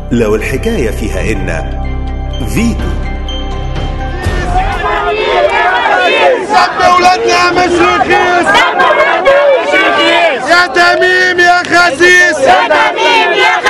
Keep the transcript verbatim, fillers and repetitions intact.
لو الحكاية فيها إن فيتو. سب ولادنا يا مشركيس، يا تميم يا خسيس، يا تميم يا